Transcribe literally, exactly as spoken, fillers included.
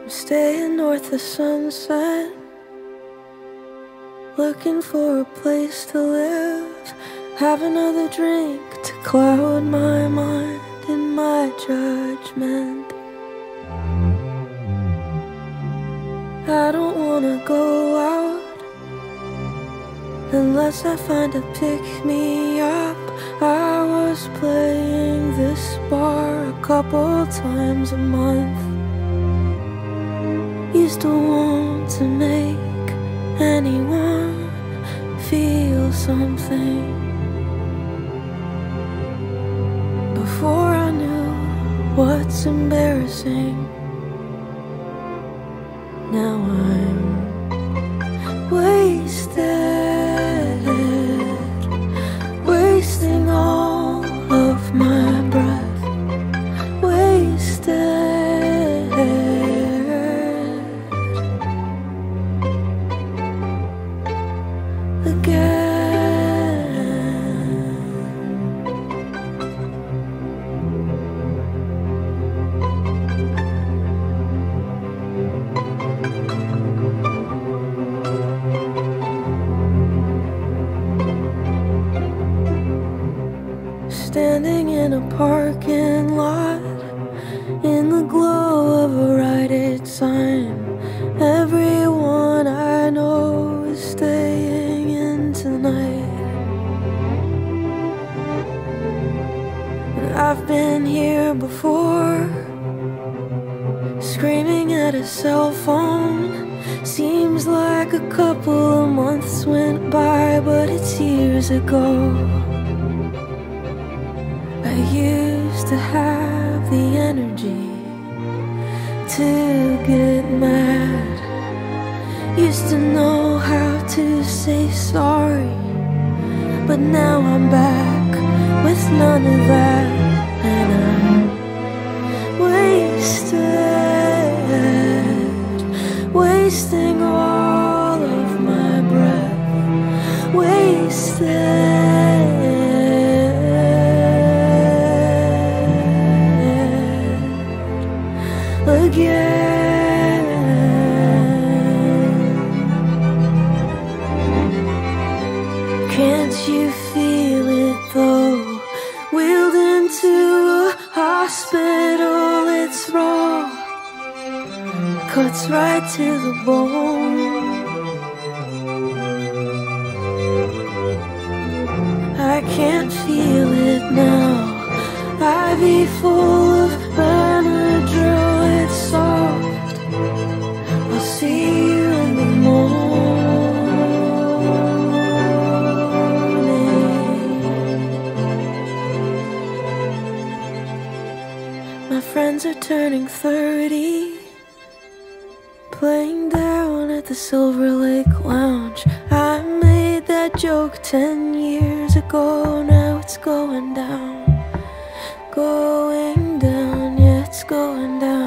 I'm staying north of Sunset, looking for a place to live. Have another drink to cloud my mind and my judgment. I don't wanna go out unless I find a pick-me-up. I was playing this bar a couple times a month. Used to want to make anyone feel something. Before I knew what's embarrassing, now I'm wasted, wasting all of my breath, wasted again. Standing in a parking lot, in the glow of a Rite Aid sign. Everyone I know is staying in tonight. And I've been here before, screaming at a cell phone. Seems like a couple of months went by, but it's years ago. I used to have the energy to get mad. Used to know how to say sorry, but now I'm back with none of that. And I'm wasted, wasting all of my breath, wasted again. Can't you feel it though? Wheeled into a hospital, it's raw, cuts right to the bone. I can't feel it now. I V full of Benadryl, it's soft. I'll see you in the morning. My friends are turning thirty, playing down at the Silver Lake Lounge. I made that joke ten years ago, now it's going down. Going down, yeah, it's going down.